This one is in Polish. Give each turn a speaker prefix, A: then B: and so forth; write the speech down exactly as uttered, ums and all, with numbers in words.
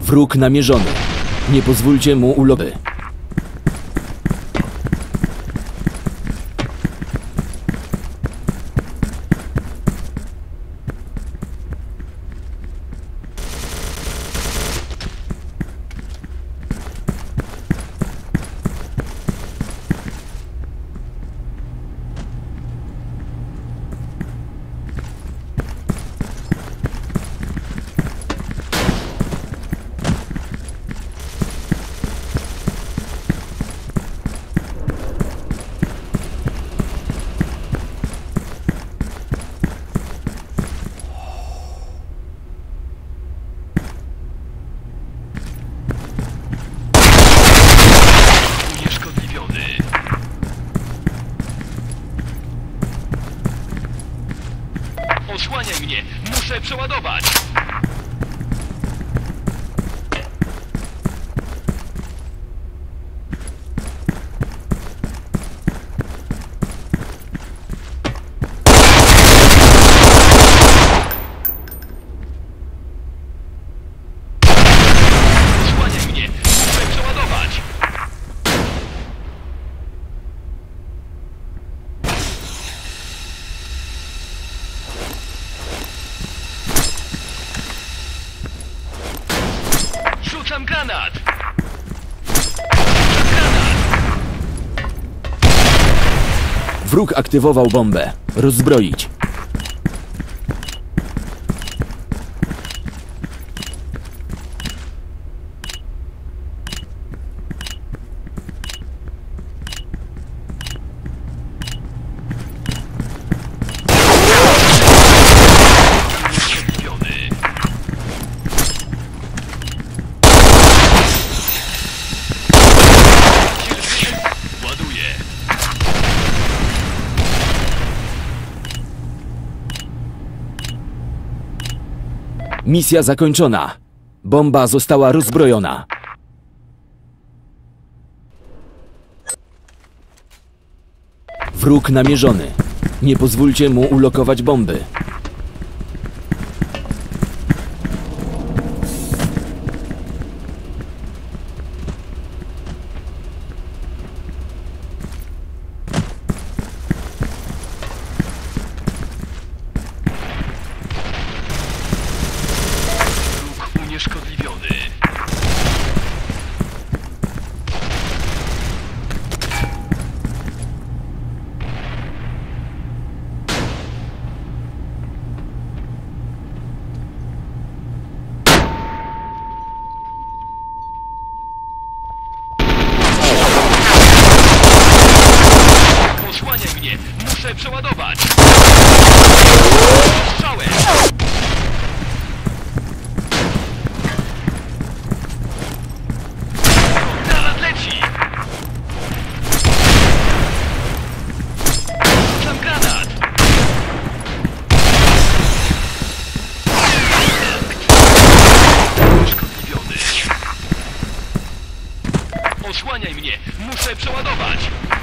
A: Wróg namierzony. Nie pozwólcie mu uloby.
B: Osłaniaj mnie! Muszę przeładować! Osłaniaj mnie! Muszę przeładować! Rzucam granat! Rzucam granat!
A: Wróg aktywował bombę. Rozbroić. Misja zakończona. Bomba została rozbrojona. Wróg namierzony. Nie pozwólcie mu ulokować bomby.
B: Unieszkodliwiony. Osłaniaj mnie! Muszę przeładować! Strzałem! Granat leci! Rzucam granat! Unieszkodliwiony. Osłaniaj mnie! Muszę przeładować!